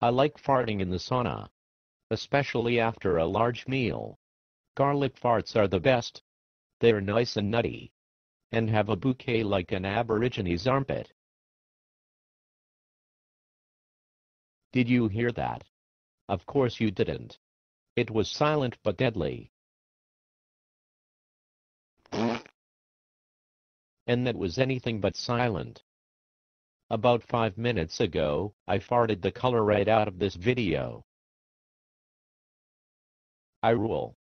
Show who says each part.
Speaker 1: I like farting in the sauna, especially after a large meal. Garlic farts are the best. They're nice and nutty, and have a bouquet like an Aborigines armpit. Did you hear that? Of course you didn't. It was silent but deadly. And that was anything but silent. About 5 minutes ago, I farted the color right out of this video. I rule.